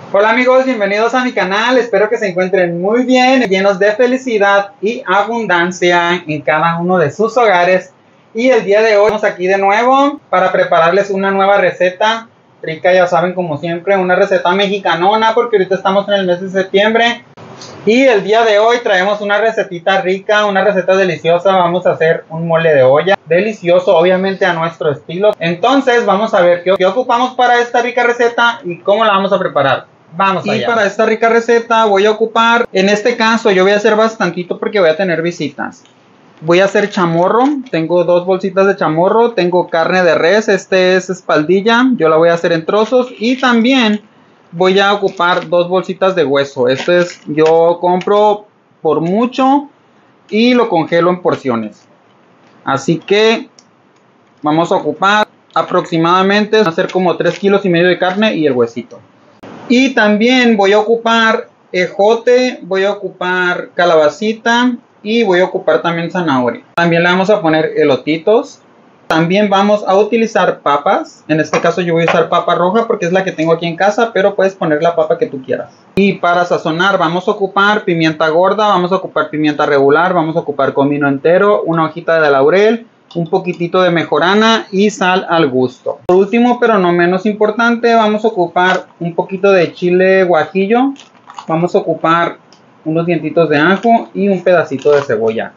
Hola amigos, bienvenidos a mi canal, espero que se encuentren muy bien, llenos de felicidad y abundancia en cada uno de sus hogares. Y el día de hoy estamos aquí de nuevo para prepararles una nueva receta rica, ya saben, como siempre, una receta mexicanona, porque ahorita estamos en el mes de septiembre. Y el día de hoy traemos una recetita rica, una receta deliciosa. Vamos a hacer un mole de olla delicioso, obviamente a nuestro estilo. Entonces vamos a ver qué ocupamos para esta rica receta y cómo la vamos a preparar. Vamos allá. Y para esta rica receta voy a ocupar, en este caso yo voy a hacer bastantito porque voy a tener visitas. Voy a hacer chamorro, tengo 2 bolsitas de chamorro, tengo carne de res, este es espaldilla, yo la voy a hacer en trozos. Y también voy a ocupar 2 bolsitas de hueso, este es, yo compro por mucho y lo congelo en porciones. Así que vamos a ocupar aproximadamente, hacer como 3,5 kilos de carne y el huesito. Y también voy a ocupar ejote, voy a ocupar calabacita y voy a ocupar también zanahoria. También le vamos a poner elotitos. También vamos a utilizar papas. En este caso yo voy a usar papa roja porque es la que tengo aquí en casa, pero puedes poner la papa que tú quieras. Y para sazonar vamos a ocupar pimienta gorda, vamos a ocupar pimienta regular, vamos a ocupar comino entero, una hojita de laurel, un poquitito de mejorana y sal al gusto. Por último, pero no menos importante, vamos a ocupar un poquito de chile guajillo, vamos a ocupar unos dientitos de ajo y un pedacito de cebolla.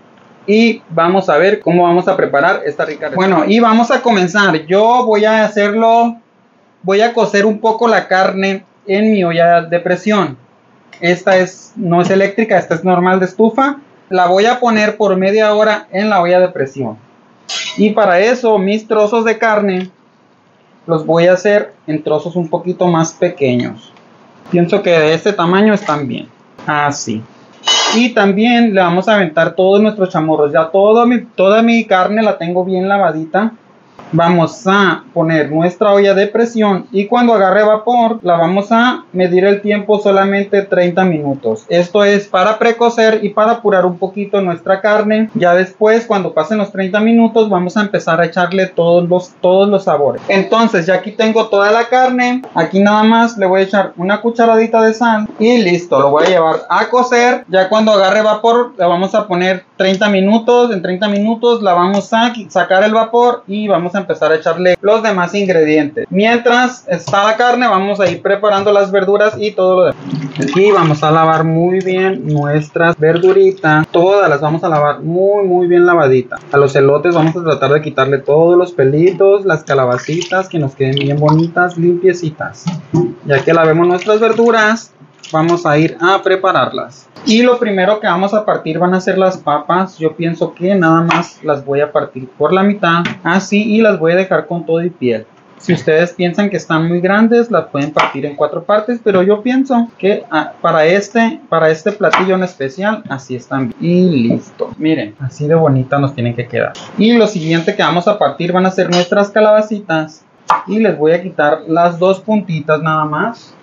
Y vamos a ver cómo vamos a preparar esta rica receta. Bueno, y vamos a comenzar. Yo voy a hacerlo, voy a cocer un poco la carne en mi olla de presión. Esta no es eléctrica, esta es normal de estufa. La voy a poner por media hora en la olla de presión. Y para eso mis trozos de carne los voy a hacer en trozos un poquito más pequeños. Pienso que de este tamaño están bien. Así. Y también le vamos a aventar todos nuestros chamorros. Ya toda mi carne la tengo bien lavadita. Vamos a poner nuestra olla de presión y cuando agarre vapor la vamos a medir el tiempo solamente 30 minutos. Esto es para precocer y para apurar un poquito nuestra carne. Ya después, cuando pasen los 30 minutos, vamos a empezar a echarle todos los sabores. Entonces ya aquí tengo toda la carne. Aquí nada más le voy a echar una cucharadita de sal y listo, lo voy a llevar a cocer. Ya cuando agarre vapor la vamos a poner 30 minutos. En 30 minutos la vamos a sacar el vapor y vamos a empezar a echarle los demás ingredientes. Mientras está la carne, vamos a ir preparando las verduras y todo lo demás. Aquí vamos a lavar muy bien nuestras verduritas. Todas las vamos a lavar muy bien lavaditas. A los elotes vamos a tratar de quitarle todos los pelitos, las calabacitas, que nos queden bien bonitas, limpiecitas. Ya que lavemos nuestras verduras, vamos a ir a prepararlas. Y lo primero que vamos a partir van a ser las papas. Yo pienso que nada más las voy a partir por la mitad, así, y las voy a dejar con todo y piel. Si ustedes piensan que están muy grandes, las pueden partir en 4 partes, pero yo pienso que para este platillo en especial, así están bien. Y listo. Miren, así de bonita nos tienen que quedar. Y lo siguiente que vamos a partir van a ser nuestras calabacitas. Y les voy a quitar las 2 puntitas nada más.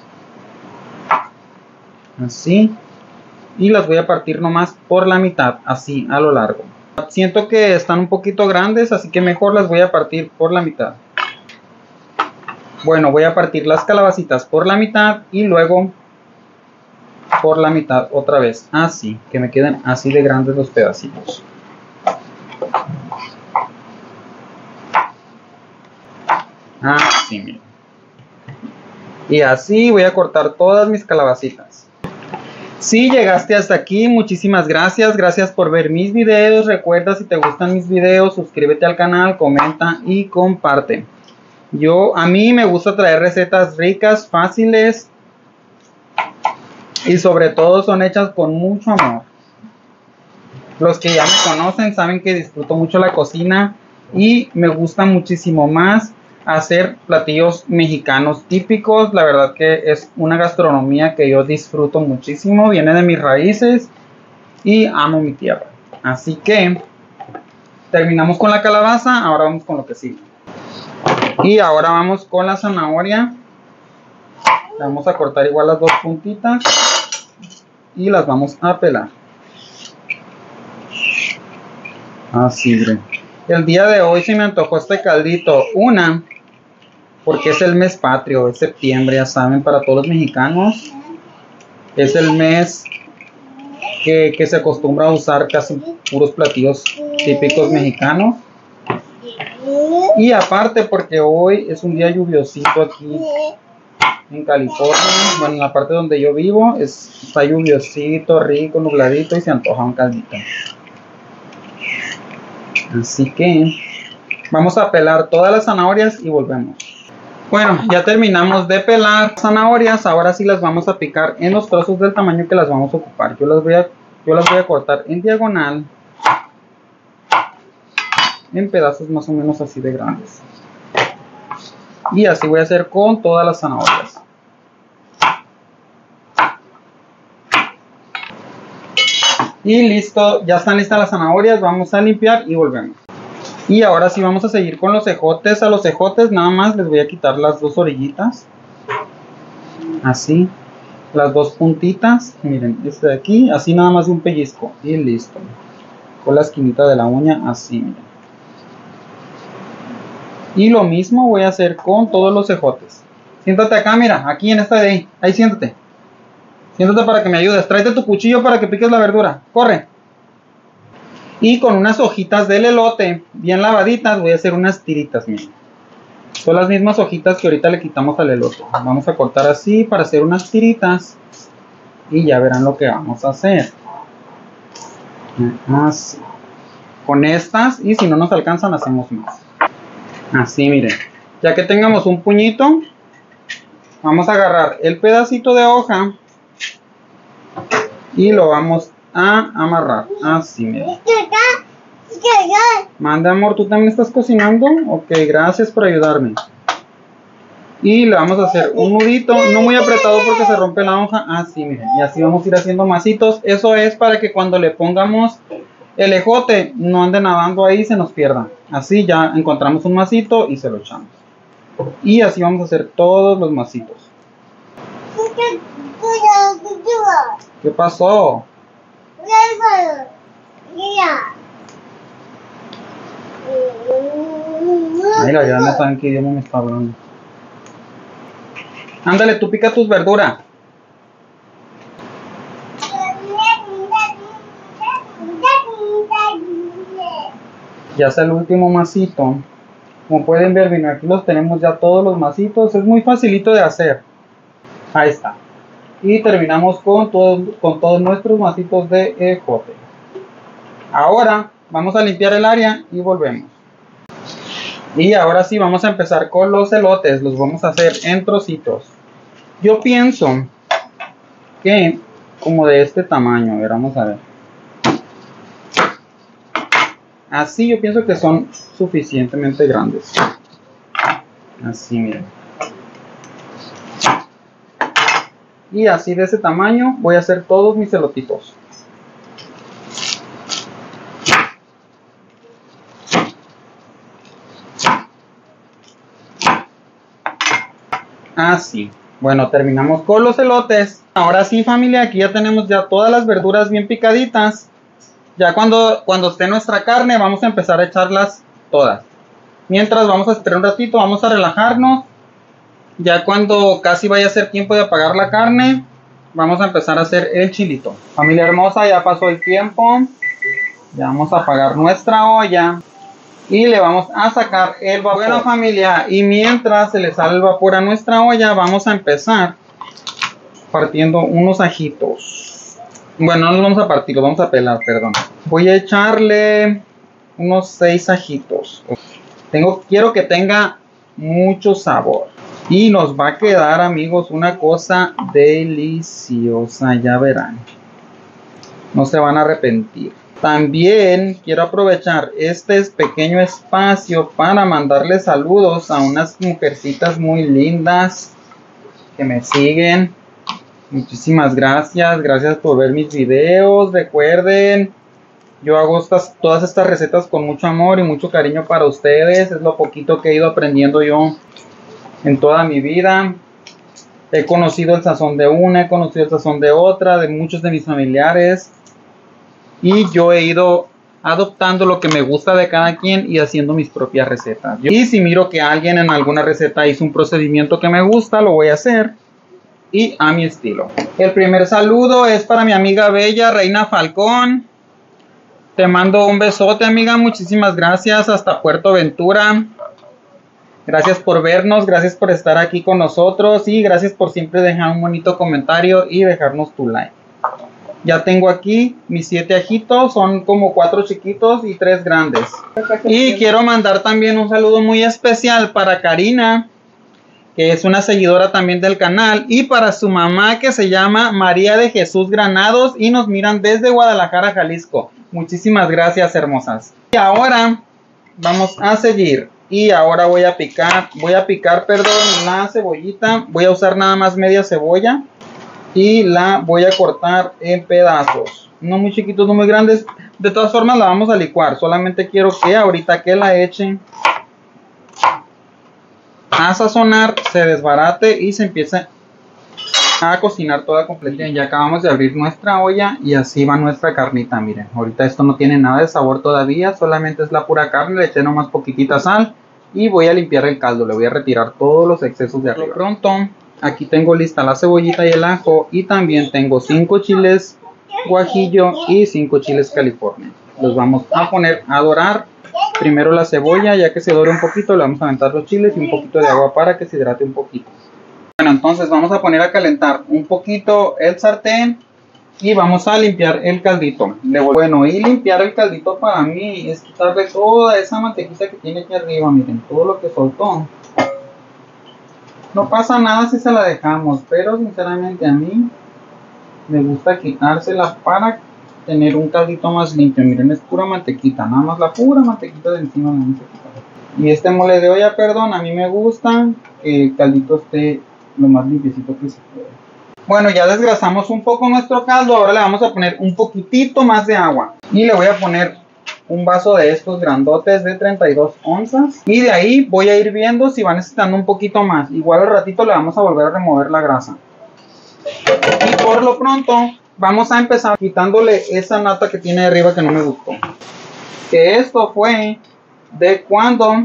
Así. Y las voy a partir nomás por la mitad, así a lo largo. Siento que están un poquito grandes, así que mejor las voy a partir por la mitad. Bueno, voy a partir las calabacitas por la mitad y luego por la mitad otra vez, así, que me queden así de grandes los pedacitos. Así, miren. Y así voy a cortar todas mis calabacitas. Si llegaste hasta aquí, muchísimas gracias. Gracias por ver mis videos. Recuerda, si te gustan mis videos, suscríbete al canal, comenta y comparte. A mí me gusta traer recetas ricas, fáciles y sobre todo son hechas con mucho amor. Los que ya me conocen saben que disfruto mucho la cocina y me gusta muchísimo más hacer platillos mexicanos típicos. La verdad que es una gastronomía que yo disfruto muchísimo, viene de mis raíces y amo mi tierra. Así que terminamos con la calabaza, ahora vamos con lo que sigue. Y ahora vamos con la zanahoria. Vamos a cortar igual las 2 puntitas y las vamos a pelar. Así, miren. El día de hoy se me antojó este caldito. porque es el mes patrio, es septiembre, ya saben, para todos los mexicanos. Es el mes que se acostumbra a usar casi puros platillos típicos mexicanos. Y aparte porque hoy es un día lluviosito aquí en California. Bueno, en la parte donde yo vivo está lluviosito, rico, nubladito y se antoja un caldito. Así que vamos a pelar todas las zanahorias y volvemos. Bueno, ya terminamos de pelar zanahorias. Ahora sí las vamos a picar en los trozos del tamaño que las vamos a ocupar. Yo las voy a cortar en diagonal, en pedazos más o menos así de grandes. Y así voy a hacer con todas las zanahorias. Y listo, ya están listas las zanahorias. Vamos a limpiar y volvemos. Y ahora sí vamos a seguir con los ejotes. A los ejotes nada más les voy a quitar las dos orillitas. Así. Las dos puntitas. Miren, este de aquí. Así nada más de un pellizco. Y listo. Con la esquinita de la uña. Así, miren. Y lo mismo voy a hacer con todos los ejotes. Siéntate acá, mira. Aquí en esta de ahí. Ahí siéntate. Siéntate para que me ayudes. Tráete tu cuchillo para que piques la verdura. Corre. Y con unas hojitas del elote bien lavaditas voy a hacer unas tiritas, miren. Son las mismas hojitas que ahorita le quitamos al elote. Vamos a cortar así para hacer unas tiritas. Y ya verán lo que vamos a hacer. Así. Con estas, y si no nos alcanzan hacemos más. Así, miren. Ya que tengamos un puñito, vamos a agarrar el pedacito de hoja y lo vamos a amarrar. Así, miren. Manda, amor, ¿tú también estás cocinando? Ok, gracias por ayudarme. Y le vamos a hacer un nudito, no muy apretado porque se rompe la hoja. Así, miren, y así vamos a ir haciendo masitos. Eso es para que cuando le pongamos el ejote no ande nadando ahí y se nos pierda. Así ya encontramos un masito y se lo echamos. Y así vamos a hacer todos los masitos. ¿Qué pasó? Mira, ya no saben qué idioma me está hablando. Ándale, tú pica tus verduras. Ya está el último masito. Como pueden ver, bien, aquí los tenemos ya todos los masitos. Es muy facilito de hacer. Ahí está. Y terminamos con todos nuestros masitos de ejote. Ahora vamos a limpiar el área y volvemos. Y ahora sí vamos a empezar con los elotes. Los vamos a hacer en trocitos. Yo pienso que como de este tamaño. A ver, vamos a ver. Así yo pienso que son suficientemente grandes. Así, miren. Y así de ese tamaño voy a hacer todos mis elotitos. Así. Bueno, terminamos con los elotes. Ahora sí, familia, aquí ya tenemos ya todas las verduras bien picaditas. Ya cuando esté nuestra carne vamos a empezar a echarlas todas. Mientras vamos a esperar un ratito, vamos a relajarnos. Ya cuando casi vaya a ser tiempo de apagar la carne, vamos a empezar a hacer el chilito. Familia hermosa, ya pasó el tiempo. Ya vamos a apagar nuestra olla. Y le vamos a sacar el vapor. Bueno, familia, y mientras se le sale el vapor a nuestra olla, vamos a empezar partiendo unos ajitos. Bueno, no los vamos a partir, los vamos a pelar, perdón. Voy a echarle unos 6 ajitos. Quiero que tenga mucho sabor. Y nos va a quedar, amigos, una cosa deliciosa, ya verán. No se van a arrepentir. También quiero aprovechar este pequeño espacio para mandarle saludos a unas mujercitas muy lindas que me siguen. Muchísimas gracias. Gracias por ver mis videos. Recuerden, yo hago todas estas recetas con mucho amor y mucho cariño para ustedes. Es lo poquito que he ido aprendiendo yo en toda mi vida. He conocido el sazón de una, he conocido el sazón de otra, de muchos de mis familiares. Y yo he ido adoptando lo que me gusta de cada quien y haciendo mis propias recetas. Y si miro que alguien en alguna receta hizo un procedimiento que me gusta, lo voy a hacer y a mi estilo. El primer saludo es para mi amiga bella Reina Falcón. Te mando un besote, amiga, muchísimas gracias hasta Puerto Ventura. Gracias por vernos, gracias por estar aquí con nosotros y gracias por siempre dejar un bonito comentario y dejarnos tu like. Ya tengo aquí mis 7 ajitos, son como 4 chiquitos y 3 grandes. Y quiero mandar también un saludo muy especial para Karina, que es una seguidora también del canal, y para su mamá, que se llama María de Jesús Granados y nos miran desde Guadalajara, Jalisco. Muchísimas gracias, hermosas. Y ahora vamos a seguir. Y ahora voy a picar la cebollita. Voy a usar nada más media cebolla. Y la voy a cortar en pedazos. No muy chiquitos, no muy grandes. De todas formas la vamos a licuar. Solamente quiero que ahorita que la echen a sazonar, se desbarate y se empiece a cocinar toda completa. Ya acabamos de abrir nuestra olla y así va nuestra carnita. Miren, ahorita esto no tiene nada de sabor todavía, solamente es la pura carne. Le eché nomás poquitita sal y voy a limpiar el caldo. Le voy a retirar todos los excesos de arriba. Pronto, aquí tengo lista la cebollita y el ajo y también tengo 5 chiles guajillo y 5 chiles california. Los vamos a poner a dorar. Primero la cebolla, ya que se dore un poquito, le vamos a aventar los chiles y un poquito de agua para que se hidrate un poquito. Bueno, entonces vamos a poner a calentar un poquito el sartén y vamos a limpiar el caldito. Bueno, y limpiar el caldito para mí es quitarle toda esa mantequilla que tiene aquí arriba. Miren, todo lo que soltó. No pasa nada si se la dejamos, pero sinceramente a mí me gusta quitársela para tener un caldito más limpio. Miren, es pura mantequita, nada más la pura mantequita de encima. Y este mole de olla, perdón, a mí me gusta que el caldito esté lo más limpiecito que se puede. Bueno, ya desgrasamos un poco nuestro caldo. Ahora le vamos a poner un poquitito más de agua y le voy a poner un vaso de estos grandotes de 32 onzas y de ahí voy a ir viendo si va necesitando un poquito más. Igual al ratito le vamos a volver a remover la grasa. Y por lo pronto vamos a empezar quitándole esa nata que tiene arriba que no me gustó. Que esto fue de cuando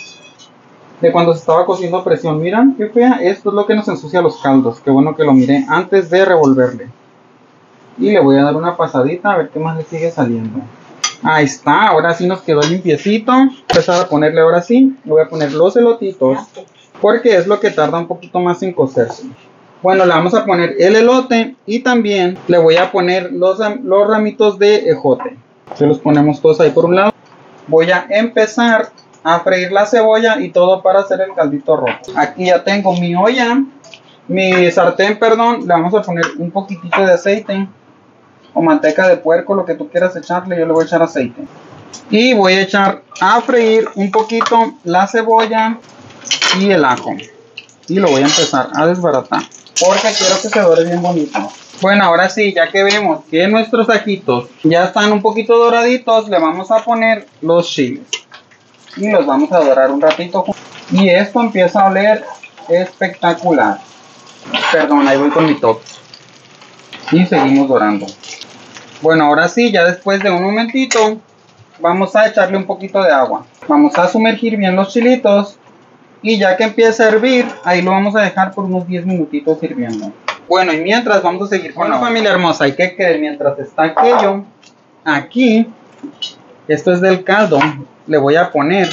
se estaba cociendo a presión. Miren qué fea. Esto es lo que nos ensucia los caldos. Qué bueno que lo miré antes de revolverle. Y le voy a dar una pasadita a ver qué más le sigue saliendo. Ahí está, ahora sí nos quedó limpiecito. Empezar a ponerle ahora sí. Le voy a poner los elotitos porque es lo que tarda un poquito más en cocerse. Bueno, le vamos a poner el elote y también le voy a poner los ramitos de ejote. Se los ponemos todos ahí por un lado. Voy a empezar a freír la cebolla y todo para hacer el caldito rojo. Aquí ya tengo mi olla, mi sartén, perdón. Le vamos a poner un poquitito de aceite o manteca de puerco, lo que tú quieras echarle. Yo le voy a echar aceite. Y voy a echar a freír un poquito la cebolla y el ajo. Y lo voy a empezar a desbaratar porque quiero que se dore bien bonito. Bueno, ahora sí, ya que vemos que nuestros ajitos ya están un poquito doraditos, le vamos a poner los chiles. Y los vamos a dorar un ratito. Y esto empieza a oler espectacular. Perdón, ahí voy con mi top. Y seguimos dorando. Bueno, ahora sí, ya después de un momentito, vamos a echarle un poquito de agua. Vamos a sumergir bien los chilitos. Y ya que empieza a hervir, ahí lo vamos a dejar por unos 10 minutitos hirviendo. Bueno, y mientras vamos a seguir con la familia hermosa. ¿Y qué creen? Mientras está aquello, aquí, esto es del caldo, le voy a poner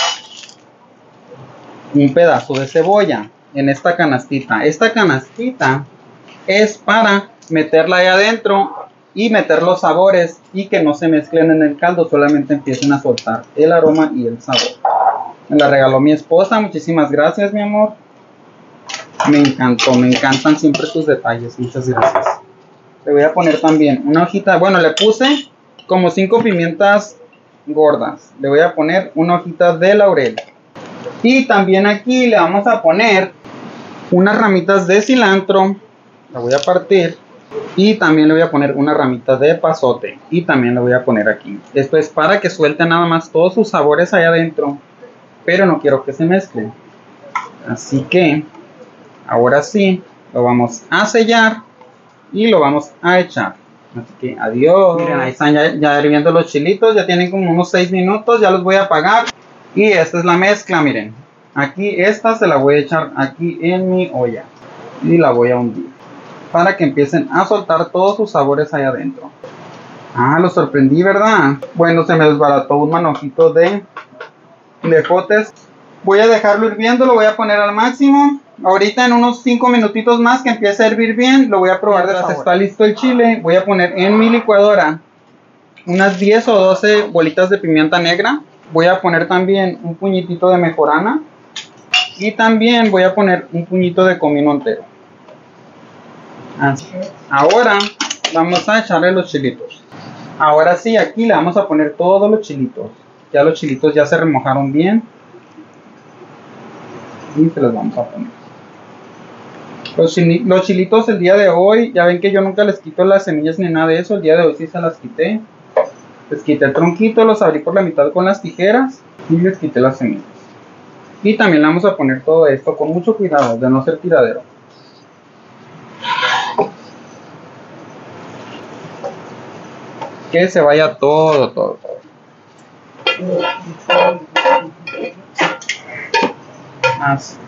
un pedazo de cebolla en esta canastita. Esta canastita es para meterla ahí adentro y meter los sabores y que no se mezclen en el caldo, solamente empiecen a soltar el aroma y el sabor. Me la regaló mi esposa, muchísimas gracias, mi amor. Me encantó, me encantan siempre tus detalles, muchas gracias. Le voy a poner también una hojita, bueno, le puse como 5 pimientas gordas. Le voy a poner una hojita de laurel. Y también aquí le vamos a poner unas ramitas de cilantro. La voy a partir. Y también le voy a poner una ramita de pasote. Y también le voy a poner aquí. Esto es para que suelte nada más todos sus sabores allá adentro. Pero no quiero que se mezclen. Así que ahora sí lo vamos a sellar y lo vamos a echar. Así que adiós. Miren, ahí están ya hirviendo los chilitos. Ya tienen como unos 6 minutos. Ya los voy a apagar. Y esta es la mezcla, miren. Aquí esta se la voy a echar aquí en mi olla. Y la voy a hundir. Para que empiecen a soltar todos sus sabores ahí adentro. Ah, lo sorprendí, ¿verdad? Bueno, se me desbarató un manojito de ejotes. Voy a dejarlo hirviendo. Lo voy a poner al máximo. Ahorita en unos 5 minutitos más que empiece a hervir bien, lo voy a probar de sabor. Está listo el chile. Voy a poner en mi licuadora unas 10 o 12 bolitas de pimienta negra. Voy a poner también un puñitito de mejorana. Y también voy a poner un puñito de comino entero. Así. Ahora vamos a echarle los chilitos. Ahora sí, aquí le vamos a poner todos los chilitos. Ya los chilitos ya se remojaron bien. Y se los vamos a poner. Los chilitos el día de hoy, ya ven que yo nunca les quito las semillas ni nada de eso. El día de hoy sí se las quité. Les quité el tronquito, los abrí por la mitad con las tijeras y les quité las semillas. Y también le vamos a poner todo esto con mucho cuidado de no ser tiradero. Que se vaya todo. Así.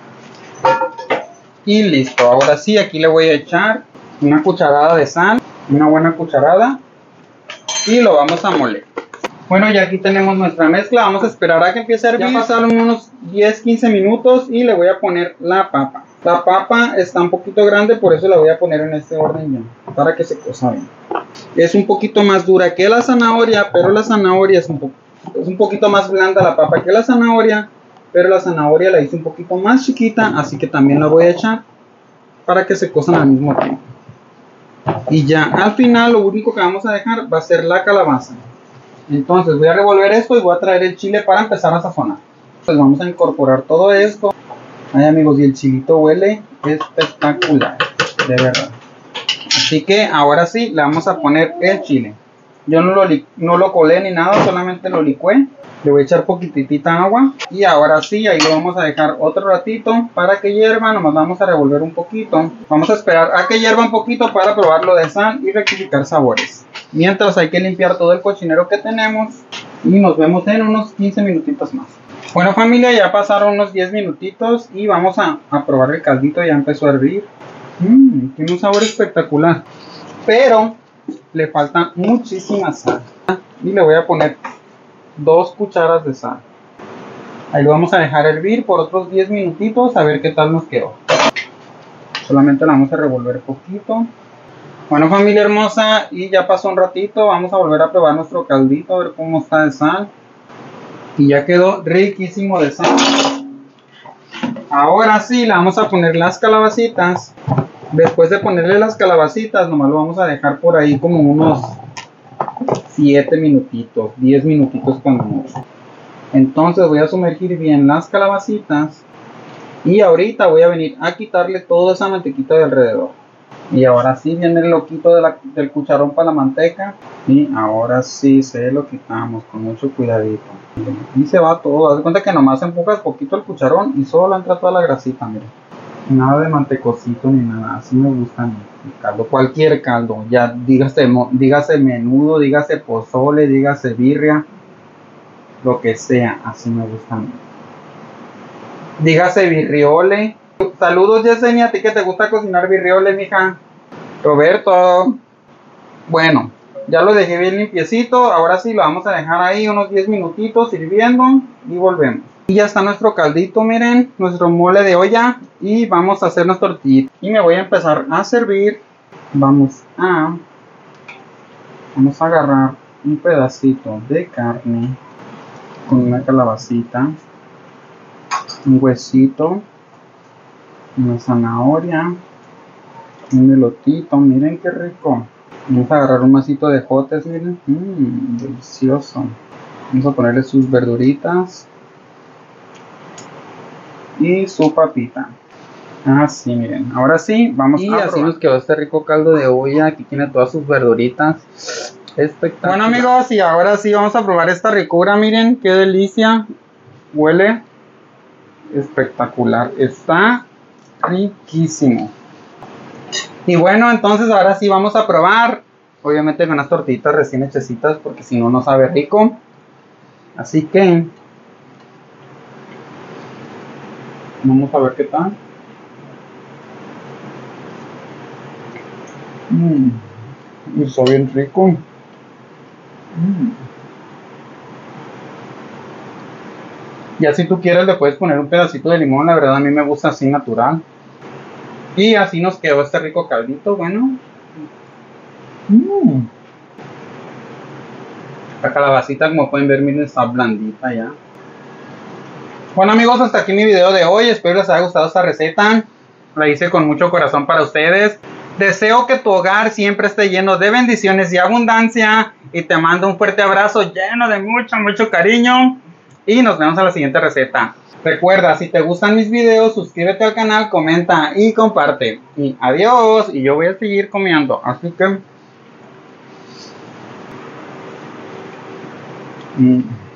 Y listo, ahora sí, aquí le voy a echar una cucharada de sal, una buena cucharada, y lo vamos a moler. Bueno, ya aquí tenemos nuestra mezcla, vamos a esperar a que empiece a hervir. Ya pasaron unos 10-15 minutos y le voy a poner la papa. La papa está un poquito grande, por eso la voy a poner en este orden ya, para que se cosa bien. Es un poquito más dura que la zanahoria, pero la zanahoria es un poquito más blanda la papa que la zanahoria. Pero la zanahoria la hice un poquito más chiquita, así que también la voy a echar para que se cosan al mismo tiempo. Y ya al final lo único que vamos a dejar va a ser la calabaza. Entonces voy a revolver esto y voy a traer el chile para empezar a sazonar. Pues vamos a incorporar todo esto. Ay amigos, y el chilito huele espectacular, de verdad. Así que ahora sí le vamos a poner el chile. Yo no lo colé ni nada, solamente lo licué. Le voy a echar poquitita agua. Y ahora sí, ahí lo vamos a dejar otro ratito para que hierva. Nomás vamos a revolver un poquito. Vamos a esperar a que hierva un poquito para probarlo de sal y rectificar sabores. Mientras hay que limpiar todo el cochinero que tenemos. Y nos vemos en unos 15 minutitos más. Bueno familia, ya pasaron unos 10 minutitos y vamos a probar el caldito. Ya empezó a hervir. Tiene un sabor espectacular. Pero le falta muchísima sal. Y le voy a poner 2 cucharas de sal. Ahí lo vamos a dejar hervir por otros 10 minutitos a ver qué tal nos quedó. Solamente la vamos a revolver poquito. Bueno familia hermosa, y ya pasó un ratito. Vamos a volver a probar nuestro caldito, a ver cómo está de sal. Y ya quedó riquísimo de sal. Ahora sí, le vamos a poner las calabacitas. Después de ponerle las calabacitas, nomás lo vamos a dejar por ahí como unos 7 minutitos, 10 minutitos cuando mucho. Entonces voy a sumergir bien las calabacitas. Y ahorita voy a venir a quitarle toda esa mantequita de alrededor. Y ahora sí viene el loquito del cucharón para la manteca. Y ahora sí se lo quitamos con mucho cuidadito. Y se va todo. Haz de cuenta que nomás empujas poquito el cucharón y solo entra toda la grasita, miren. Nada de mantecocito ni nada. Así me gusta el caldo. Cualquier caldo. Ya dígase menudo, dígase pozole, dígase birria. Lo que sea. Así me gusta a mí. Dígase birriole. Saludos Yesenia, a ti que te gusta cocinar birriole, mija. Roberto. Bueno, ya lo dejé bien limpiecito. Ahora sí lo vamos a dejar ahí unos 10 minutitos hirviendo y volvemos. Y ya está nuestro caldito, miren, nuestro mole de olla. Y vamos a hacer nuestro tortilla. Y me voy a empezar a servir. Vamos a agarrar un pedacito de carne con una calabacita, un huesito, una zanahoria, un elotito, miren qué rico. Vamos a agarrar un vasito de ejotes, miren, delicioso. Vamos a ponerle sus verduritas y su papita. Así, miren, ahora sí, vamos a probar. Así nos quedó este rico caldo de olla. Aquí tiene todas sus verduritas. Espectacular. Bueno amigos, y ahora sí vamos a probar esta ricura, miren, qué delicia. Huele espectacular, está riquísimo. Y bueno, entonces ahora sí vamos a probar. Obviamente con unas tortillitas recién hechecitas, porque si no, no sabe rico. Así que vamos a ver qué tal. Está bien rico. Ya si tú quieres le puedes poner un pedacito de limón, la verdad a mí me gusta así natural. Y así nos quedó este rico caldito, bueno. La calabacita, como pueden ver, miren, está blandita ya. Bueno amigos, hasta aquí mi video de hoy, espero les haya gustado esta receta. La hice con mucho corazón para ustedes. Deseo que tu hogar siempre esté lleno de bendiciones y abundancia. Y te mando un fuerte abrazo lleno de mucho cariño. Y nos vemos en la siguiente receta. Recuerda, si te gustan mis videos, suscríbete al canal, comenta y comparte. Y adiós. Y yo voy a seguir comiendo. Así que...